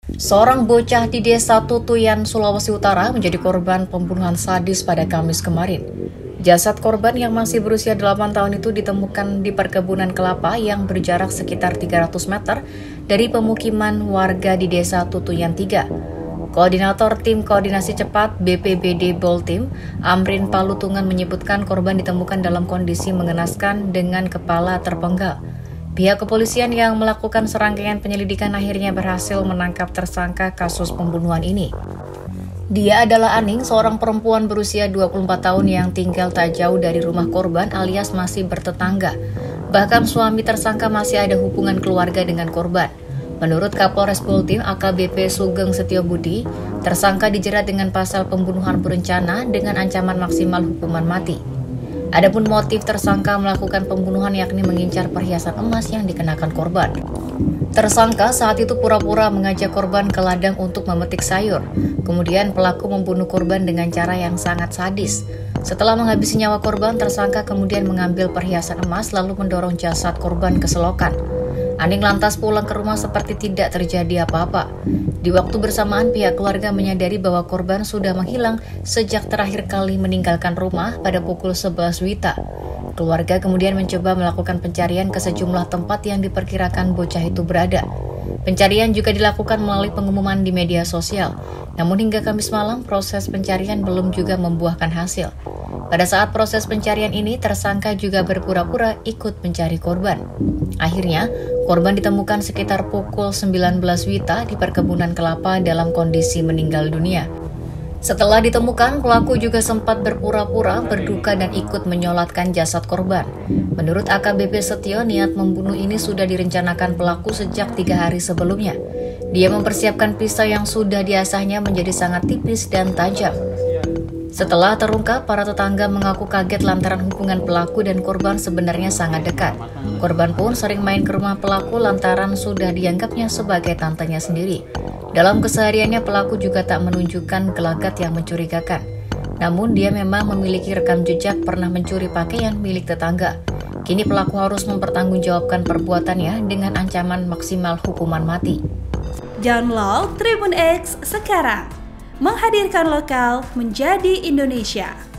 Seorang bocah di Desa Tutuyan, Sulawesi Utara menjadi korban pembunuhan sadis pada Kamis kemarin. Jasad korban yang masih berusia 8 tahun itu ditemukan di perkebunan kelapa yang berjarak sekitar 300 meter dari pemukiman warga di Desa Tutuyan 3. Koordinator Tim Koordinasi Cepat BPBD Boltim, Amrin Palutungan menyebutkan korban ditemukan dalam kondisi mengenaskan dengan kepala terpenggal. Pihak kepolisian yang melakukan serangkaian penyelidikan akhirnya berhasil menangkap tersangka kasus pembunuhan ini. Dia adalah Aning, seorang perempuan berusia 24 tahun yang tinggal tak jauh dari rumah korban alias masih bertetangga. Bahkan suami tersangka masih ada hubungan keluarga dengan korban. Menurut Kapolres Boltim AKBP Sugeng Setiobudi, tersangka dijerat dengan pasal pembunuhan berencana dengan ancaman maksimal hukuman mati. Adapun motif tersangka melakukan pembunuhan yakni mengincar perhiasan emas yang dikenakan korban. Tersangka saat itu pura-pura mengajak korban ke ladang untuk memetik sayur. Kemudian pelaku membunuh korban dengan cara yang sangat sadis. Setelah menghabisi nyawa korban, tersangka kemudian mengambil perhiasan emas lalu mendorong jasad korban ke selokan. Aning lantas pulang ke rumah seperti tidak terjadi apa-apa. Di waktu bersamaan, pihak keluarga menyadari bahwa korban sudah menghilang sejak terakhir kali meninggalkan rumah pada pukul 11 WITA. Keluarga kemudian mencoba melakukan pencarian ke sejumlah tempat yang diperkirakan bocah itu berada. Pencarian juga dilakukan melalui pengumuman di media sosial. Namun hingga Kamis malam, proses pencarian belum juga membuahkan hasil. Pada saat proses pencarian ini, tersangka juga berpura-pura ikut mencari korban. Akhirnya, korban ditemukan sekitar pukul 19 WITA di perkebunan kelapa dalam kondisi meninggal dunia. Setelah ditemukan, pelaku juga sempat berpura-pura berduka dan ikut menyolatkan jasad korban. Menurut AKBP Setio, niat membunuh ini sudah direncanakan pelaku sejak 3 hari sebelumnya. Dia mempersiapkan pisau yang sudah diasahnya menjadi sangat tipis dan tajam. Setelah terungkap, para tetangga mengaku kaget lantaran hubungan pelaku dan korban sebenarnya sangat dekat. Korban pun sering main ke rumah pelaku lantaran sudah dianggapnya sebagai tantenya sendiri. Dalam kesehariannya, pelaku juga tak menunjukkan gelagat yang mencurigakan. Namun dia memang memiliki rekam jejak pernah mencuri pakaian milik tetangga. Kini pelaku harus mempertanggungjawabkan perbuatannya dengan ancaman maksimal hukuman mati. Download Tribun X sekarang, menghadirkan lokal menjadi Indonesia.